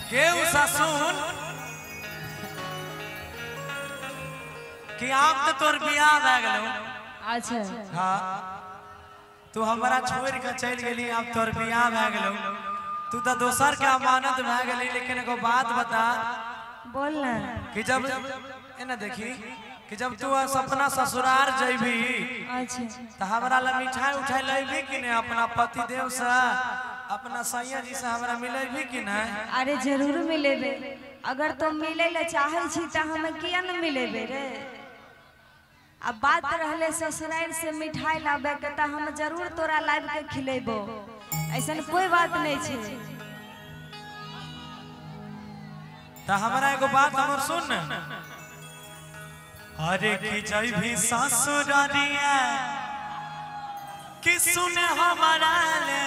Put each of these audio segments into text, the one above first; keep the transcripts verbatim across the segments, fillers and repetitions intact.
केहू ससुन कि आप तो तोर बियाह भे गेलो। अच्छा हाँ तू हमारा छोड़ के चल गेली, अब तोर बियाह भे गेलो, तू तो दोसर के अमानत भे गेली। लेकिन एगो बात बता बोल ना कि जब एना देखी कि जब तू अपना ससुराल जइबी अच्छा तो हमरा ला मिठाई उठाई लइबी कि नहीं, अपना पति देव से अपना सैया जी से हमरा मिलेबी कि नहीं? अरे जरूर मिलेबे। अगर तुम मिले ले चाहे छी त हमें किया न मिलेबे रे। अब बात रहले ससुराल से मिठाई लाबे के त हम जरूर तोरा लाब के खिलेबो, ऐसन कोई बात नहीं छे। तो हमरा एगो बात हमर सुन न। अरे कि जई भी ससुरारिया कि सुने हमारा ले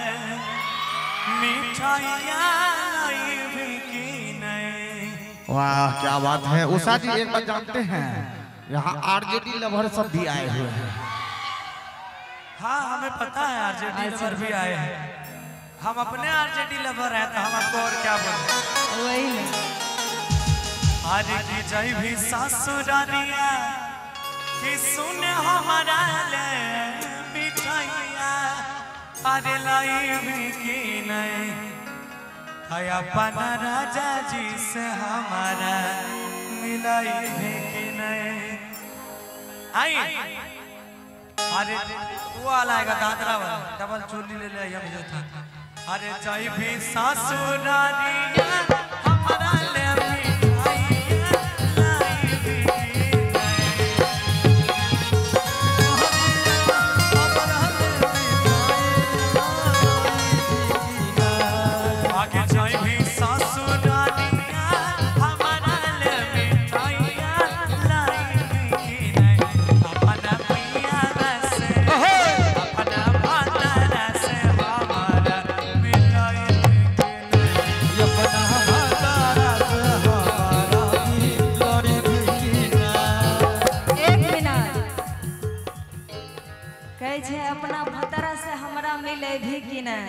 मिठाइया लाइबी कि नहीं। वाह क्या बात है। उषा जी एक बात जानते हैं, यहाँ आरजेडी लवर सब भी आए हुए हैं। हाँ हमें पता है आरजेडी लवर भी आए हैं। हम अपने आरजेडी लवर हैं तो हम आपको और क्या बोलें। वही नहीं। अरे कि जई भी ससुरारिया कि सुने हमारा ले मिठाइया अरे लाइबी कि नहीं। है अपना राजा जी से हमारा मिलाइबी कि नहीं। आई अरे वो आएगा दादरा वाला डबल चोली ले ले हम जो था। अरे जई भी ससुरारिया हमारा ले अपना भतरा से हमरा मिले भी कि नहीं।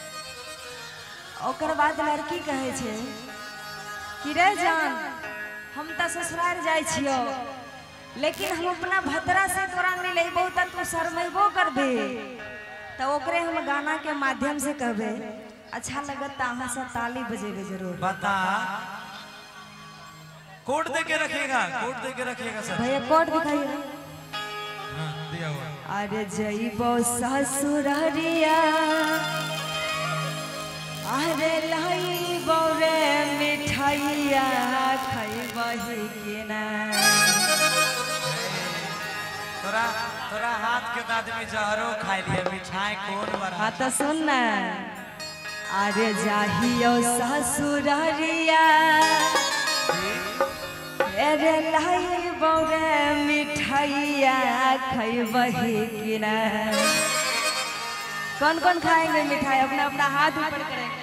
ओकर बाद लड़की कहे छे कि रे जान हम त ससुराल जाय छियो, लेकिन हम अपना भतरा से तोरा मिलेबो त तू शर्मेबो करबे। तो ओकरे हम गाना के माध्यम से कहबे, अच्छा लगत अहाँ से ताली बजेबे जरूर। बता कोड दे के रखिएगा, कोड दे के रखिएगा सर। भैया कोड दिखाइए। हाँ दिया हुआ। अरे जइबो ससुरारिया अरे लाइबो रे मिठाइया खइबही कि नहीं। तोरा तोरा हाथ के आदमी जहरो खाई लिए, मिठाई कौन बड़ा। हाँ तो सुन ना। अरे जाहियो ससुरारिया अरे लाइबो रे मिठाइया खइबही कि नहीं। कौन कौन खाएंगे मिठाई? अपना अपना हाथ ऊपर करेंगे।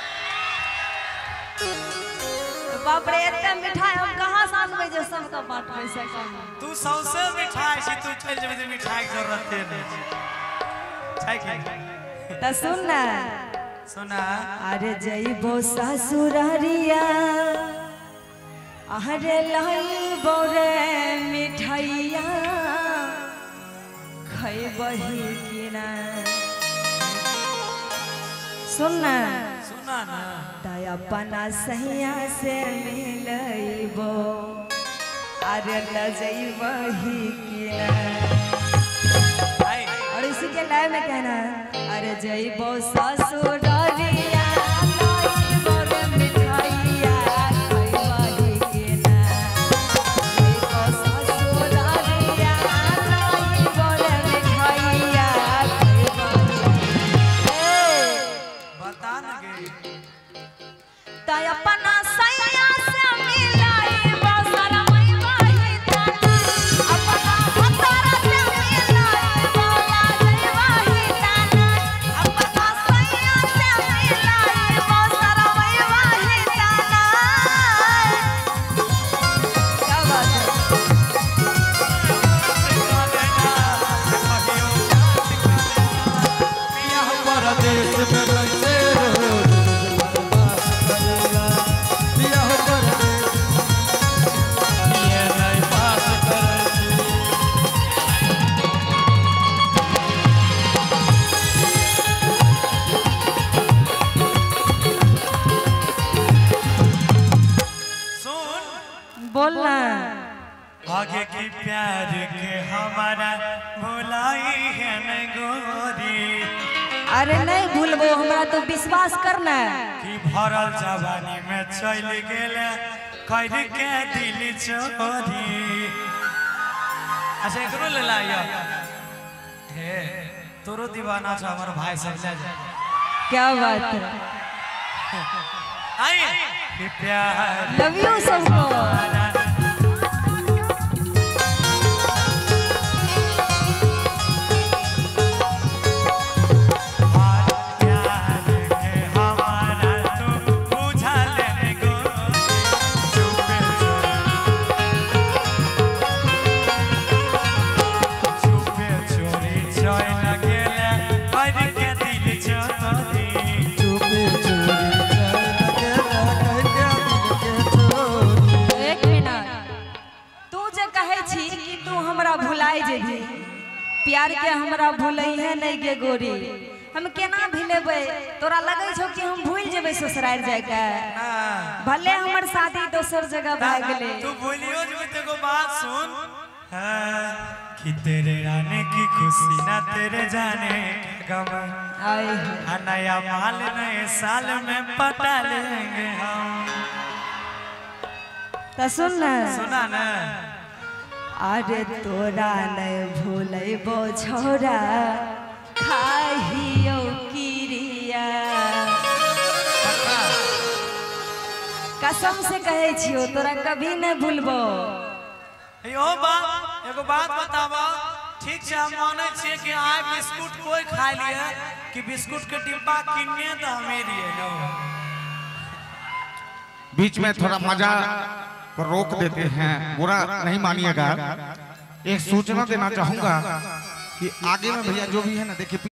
तो बाप रे इतना मिठाई हम कहाँ सानबे जे सबका बांट पैसा कम। तू सौसे मिठाई से तू चल जेबे मिठाई के जरूरत नहीं छै कि। तो सुन ना सुना। अरे जइबो ससुरारिया अरे लाइबो रे मिठाइया खइबही कि नहीं। सुनना सुना ना। तय अपना सैया से मिलइबो अरे लजइबही कि नहीं। और इसी के लाइन में कहना अरे जइबो ससुरारिया लाइबो रे मिठाइया खइबही कि नहीं। जइबो ससुरारिया लाइबो रे मिठाइया बता न गे। तय अपना सैया से मिलाइबो शरमइबही त नहीं। अपना भतरा से मिलाइबो लाजइबही त नहीं। अपना सैया से मिलाइबो शरमइबही त नहीं। क्या बात है। परदेश में कैसे प्यार के हमारा भुलाई है न गोरी। अरे नहीं भूलबो, हमरा तो विश्वास करना कि भरल जवानी में चल गेले कर के दिल चोरी। अच्छा एकरो ले लाइयो हे तोरो दीवाना छ हमर भाई सब ले जा। क्या बात है। आई कि प्यार लव यू सबको। भुलाई जेबी प्यार के हमरा भूलई है नहीं के गोरी। हम केना भूलेबे, तोरा लगे छौ कि हम भूल जेबे ससुराल जाय के? भले हमर शादी दोसर जगह भए गेले, तू भूलियो जेबे। तेको बात सुन कि तेरे आने की खुशी ना तेरे जाने का गम। आए नया माल नए साल में पटा लेंगे हम। तो सुन ना, सुना ना। अरे तोरा नहीं भूलेबो छोरा खाहियो किरिया। कसम से कहे छियो तोरा कभी नहीं भूलबो। यो बात एगो बात बतावा, ठीक है हम माने छे कि आइ बिस्कुट कोई खा लिए कि बिस्कुट के डिब्बा किन्ने तो हमें दिए लो। बीच में थोड़ा मजा को रोक देते हैं, बुरा नहीं मानिएगा। एक सूचना देना चाहूंगा कि आगे में भैया जो भी है ना देखिए